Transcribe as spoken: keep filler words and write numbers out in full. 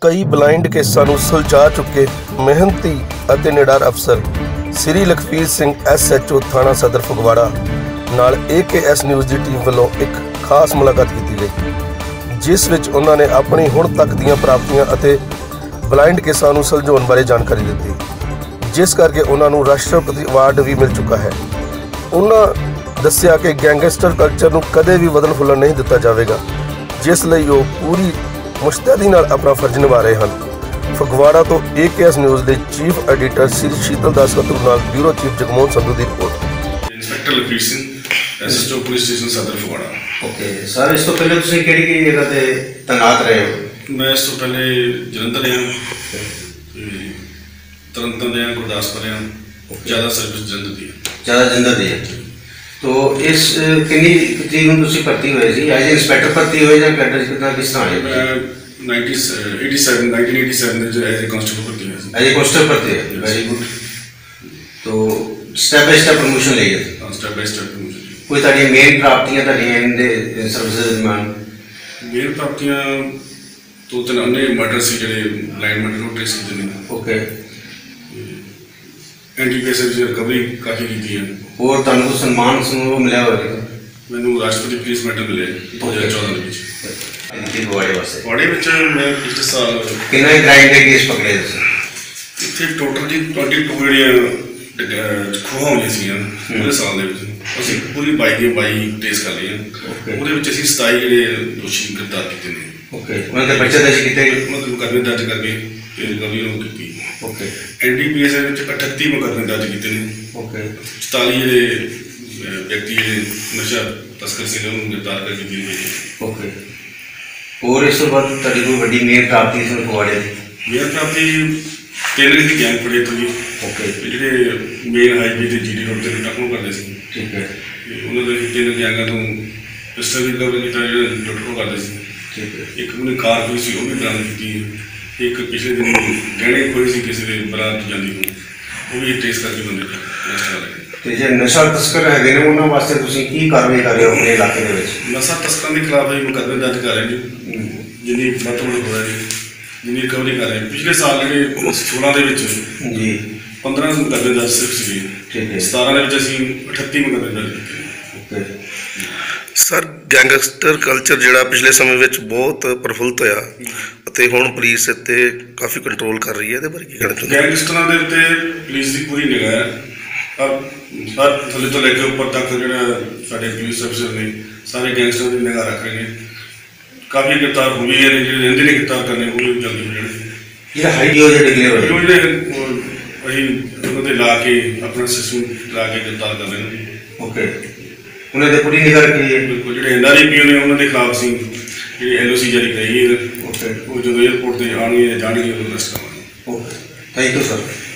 ਕਈ ਬਲਾਈਂਡ ਕੇਸਾਂ ਨੂੰ ਸੁਲਝਾ ਚੁੱਕੇ ਮਿਹਨਤੀ ਅਤੇ ਨਿਡਰ ਅਫਸਰ Shri Lakhvir Singh S H O ਥਾਣਾ ਸਦਰ ਫਗਵਾੜਾ ਨਾਲ ਏ ਕੇ ਐਸ ਨਿਊਜ਼ ਦੀ ਟੀਮ ਵੱਲੋਂ ਇੱਕ ਖਾਸ ਮੁਲਾਕਾਤ ਕੀਤੀ ਗਈ, ਜਿਸ ਵਿੱਚ ਉਹਨਾਂ ਨੇ ਆਪਣੀ ਹੁਣ ਤੱਕ ਦੀਆਂ ਪ੍ਰਾਪਤੀਆਂ ਅਤੇ ਬਲਾਈਂਡ ਕੇਸਾਂ ਨੂੰ ਸੁਲਝਾਉਣ ਬਾਰੇ ਜਾਣਕਾਰੀ ਦਿੱਤੀ, ਜਿਸ ਕਰਕੇ ਉਹਨਾਂ ਨੂੰ ਰਾਸ਼ਟਰਪਤੀ ਅਵਾਰਡ ਵੀ ਮਿਲ ਚੁੱਕਾ ਹੈ। ਉਹਨਾਂ ਦੱਸਿਆ ਕਿ ਗੈਂਗਸਟਰ ਕਲਚਰ ਨੂੰ ਕਦੇ ਵੀ ਵਧਣ ਫੁੱਲਣ ਨਹੀਂ ਦਿੱਤਾ ਜਾਵੇਗਾ, ਜਿਸ ਲਈ ਉਹ ਪੂਰੀ ਮੁਸ਼ਤੈਦੀ ਨਾਲ ਆਪਣਾ ਫਰਜ਼ ਨਿਭਾ ਰਹੇ ਹਨ। ਫਗਵਾੜਾ ਤੋਂ ਏ ਕੇ ਐਸ ਨਿਊਜ਼ ਦੇ ਚੀਫ ਐਡੀਟਰ ਸ੍ਰੀ ਸ਼ੀਤਲ ਦਾਸ ਕਤਰੂ ਨਾਲ ਬਿਊਰੋ ਚੀਫ ਜਗਮੋਹਨ ਸੰਧੂ ਦੀ report. Inspector Lakhvir Singh S H O police station Sadar Phagwara. Okay sir, ਇਸ ਤੋਂ ਪਹਿਲੇ ਤੁਸੀਂ ਕਿਹੜੀ ਕਿਹੜੀ ਜਗ੍ਹਾ ਤੇ ਤੈਨਾਤ ਰਹੇ ਹੋ? ਮੈਂ ਇਸ ਤੋਂ ਪਹਿਲੇ ਜਲੰਧਰ ਰਿਹਾ, ਤਰਨਤਾਰਨ ਰਿਹਾ, ਗੁਰਦਾਸਪੁਰ ਰਿਹਾ, ਜ਼ਿਆਦਾ ਸਰਵਿਸ ਜਲੰਧਰ ਦੀ ਜ਼ਿਆਦਾ ਜਲੰਧਰ ਦੀ ਹੈ। तो इस कितनी तरीक में तुसी भर्ती हुए सी? एज इंस्पैक्टर भर्ती हुए या कैडर कितना किस तरह आए? मैं ninety eighty seven nineteen eighty seven as a constable भर्ती हुआ सी। एज ए कांस्टेबल भर्ती है, वेरी गुड। तो स्टेप बाय स्टेप प्रमोशन ले गए? हां, स्टेप बाय स्टेप प्रमोशन। कोई ताड़ी मेन प्राप्तियां ताड़ी इनदे सर्विस दे दरमियान? मेन प्राप्तियां तो तीन अन्य मर्डर से जेडे ब्लाइंड मर्डर को ट्रेस कीते ने। ओके। एंटी केस की रिकवरी काफ़ी की है। और तुहानू कोई सम्मान समूह मिला होगा? मैनू राष्ट्रपति पुलिस मेडल मिले दो हज़ार चौदह में। फगवाड़े वास्ते फगवाड़े में मैं पिछले साल कितने क्राइम के केस पकड़े तुसीं? इत्थे टोटल जी ट्वेंटी टू ਜਿਹੜੀਆਂ ਖੋਹਾਂ ਹੋਈਆਂ ਸੀਗੀਆਂ ਪੂਰੇ ਸਾਲ ਦੇ ਵਿੱਚ, ਅਸੀਂ ਪੂਰੀ ਬਾਈ ਦੀਆਂ ਬਾਈ ਟ੍ਰੇਸ ਕਰ ਲਈਆਂ। ਉਹਦੇ ਵਿੱਚ ਅਸੀਂ ਸਤਾਈ ਜਿਹੜੇ ਦੋਸ਼ੀ ਗ੍ਰਿਫਤਾਰ ਕੀਤੇ ਨੇ। ਓਕੇ, ਉਹਨਾਂ ਦੇ ਬੱਚੇ ਦਰਜ ਕੀਤੇ? ਉਹਨਾਂ ਦੇ ਮੁਕੱਦਮੇ ਦਰਜ ਕਰਕੇ ਤੇ ਰਿਕਵਰੀ ਨੂੰ ਕੀਤੀ। Okay. N D P S ਦੇ ਵਿੱਚ ਅਠੱਤੀ ਮੁਕੱਦਮੇ ਦਰਜ ਕੀਤੇ ਨੇ। ਓਕੇ। ਚੁਤਾਲੀ ਜਿਹੜੇ ਵਿਅਕਤੀ ਜਿਹੜੇ ਨਸ਼ਾ ਤਸਕਰ ਸੀ ਉਹਨਾਂ ਨੂੰ ਗ੍ਰਿਫਤਾਰ ਕਰਕੇ ਕੀਤੀ ਗਈ। ਓਕੇ। ਹੋਰ ਇਸ ਤੋਂ ਬਾਅਦ ਤੁਹਾਡੀ ਕੋਈ ਵੱਡੀ ਮੇਨ ਪ੍ਰਾਪਤੀ ਸੀ ਫਗਵਾੜੇ ਦੀ? ਮੇਨ ਪ੍ਰਾਪਤੀ ਤਿੰਨ ਦੀ ਗੈਂਗ ਫੜੇ ਤੋਂ ਜੀ। ਓਕੇ। ਜਿਹੜੇ ਮੇਨ ਹਾਈਵੇ ਤੇ ਜੀ ਡੀ ਰੋਡ ਤੇ ਟੱਕਰ ਕਰਦੇ ਸੀ। ਠੀਕ ਹੈ। ਉਹਨਾਂ ਦੇ ਤਿੰਨ ਗੈਂਗਾਂ ਤੋਂ ਪਿਸਟਲ ਵੀ ਰਿਕਵਰ ਕੀਤਾ ਜਿਹੜੇ ਟੱਕਰ ਕਰਦੇ ਸੀ। ਠੀਕ ਹੈ। ਇੱਕ ਉਹਨੇ ਕਾਰ ਕੋਈ ਸੀ ਉਹ ਵੀ ਬਰਾਮਦ ਕੀਤੀ। ਇੱਕ ਪਿਛਲੇ ਦਿਨ ਗਹਿਣੇ ਖੋਏ ਸੀ ਕਿਸੇ ਦੇ ਬਰਾਤ ਜਾਂਦੀ ਨੂੰ, ਉਹ ਵੀ ਟ੍ਰੇਸ ਕਰਕੇ ਬੰਦੇ ਅਰੈਸਟ ਕਰ ਲਏ। ਤੇ ਜੇ ਨਸ਼ਾ ਤਸਕਰ ਹੈਗੇ ਨੇ ਉਹਨਾਂ ਵਾਸਤੇ ਤੁਸੀਂ ਕੀ ਕਾਰਵਾਈ ਕਰ ਰਹੇ ਹੋ ਆਪਣੇ ਇਲਾਕੇ ਦੇ ਵਿੱਚ? ਨਸ਼ਾ ਤਸਕਰਾਂ ਦੇ ਖਿਲਾਫ ਅਸੀਂ ਮੁਕੱਦਮੇ ਦਰਜ ਕਰ ਰਹੇ ਜੀ, ਜਿੰਨੀ ਵੱਧ ਤੋਂ ਵੱਧ ਹੋਇਆ ਜੀ, ਜਿੰਨੀ ਰਿਕਵਰੀ ਕਰ ਰਹੇ। ਪਿਛਲੇ ਸਾਲ ਜਿਹੜੇ ਸੋਲਾਂ ਦੇ ਵਿੱਚ ਜੀ ਪੰਦਰਾਂ ਮੁਕੱਦਮੇ ਦਰਜ ਸਿਰਫ ਸੀਗੇ। ਠੀਕ ਹੈ। ਸਤਾਰਾਂ ਦੇ ਵਿੱਚ ਅਸੀਂ ਅਠੱਤੀ ਮੁਕੱਦਮੇ ਦਰਜ ਕੀਤੇ। ਓਕੇ ਸਰ, ਗੈਂਗਸਟਰ ਕਲਚਰ ਜਿਹੜਾ ਪਿਛਲੇ ਸਮੇਂ ਵਿੱਚ ਬਹੁਤ ਪ੍ਰਫੁੱਲਤ ਹੋਇਆ ਅਤੇ ਹੁਣ ਪੁਲਿਸ ਇੱਥੇ ਕਾਫੀ ਕੰਟਰੋਲ ਕਰ ਰਹੀ ਹੈ, ਇਹਦੇ ਬਾਰੇ ਕੀ ਕਹਿਣਾ ਚਾਹੁੰਦੇ? ਗੈਂਗਸਟਰਾਂ ਦੇ ਉੱਤੇ ਪੁਲਿਸ ਦੀ ਪੂਰੀ ਨਿਗਾਹ ਹੈ। ਹਰ ਥੱਲੇ ਤੋਂ ਲੈ ਕੇ ਉੱਪਰ ਤੱਕ ਜਿਹੜਾ ਸਾਡੇ ਪੁਲਿਸ ਅਫਸਰ ਨੇ ਸਾਰੇ ਗੈਂਗਸਟਰਾਂ ਦੀ ਨਿਗਾਹ ਰੱਖ ਰਹੇ ਨੇ। ਕਾਫੀ ਗ੍ਰਿਫਤਾਰ ਹੋ ਗਏ ਨੇ, ਜਿਹੜੇ ਰਹਿੰਦੇ ਨੇ ਗ੍ਰਿਫਤਾਰ ਕਰਨੇ ਉਹ ਵੀ ਜਲਦੀ ਹੋ ਜਾਣਗੇ। ਜਿਹੜਾ ਹਾਈਓ ਜਿਹੜੇ ਡਿਕਲੇਅਰ ਹੋਏ ਉਹ ਜਿਹੜੇ ਅਸੀਂ ਉਹਨਾਂ ਦੇ ਲਾ ਕੇ ਆਪਣਾ ਸਿਸਟਮ ਲਾ ਕੇ ਗ੍ਰਿਫਤਾਰ ਕਰ ਰਹੇ ਨੇ। ਓਕੇ। ਉਹਨਾਂ ਦੇ ਪੂਰੀ ਨਿਗਾਹ ਰੱਖੀ ਹੈ। ਬਿਲਕੁਲ। ਜਿਹੜੇ ਐਨ ਆਰ ਆਈ ਪੀ ਓ ਨੇ ਉਹਨਾਂ ਦੇ ਖਿਲਾਫ ਅਸੀਂ ਜਿਹੜੀ ਐਲ ਓ ਸੀ ਜਾਰੀ ਕਰਾਈ ਹੈ। ਓਕੇ। ਉਹ ਜਦੋਂ ਏਅਰਪੋਰਟ 'ਤੇ ਆਉਣਗੇ ਜਾਂ ਜਾਣਗੇ ਉਦੋਂ ਅਰੈਸਟ ਕਰਾਂਗੇ। Okay, thank you sir.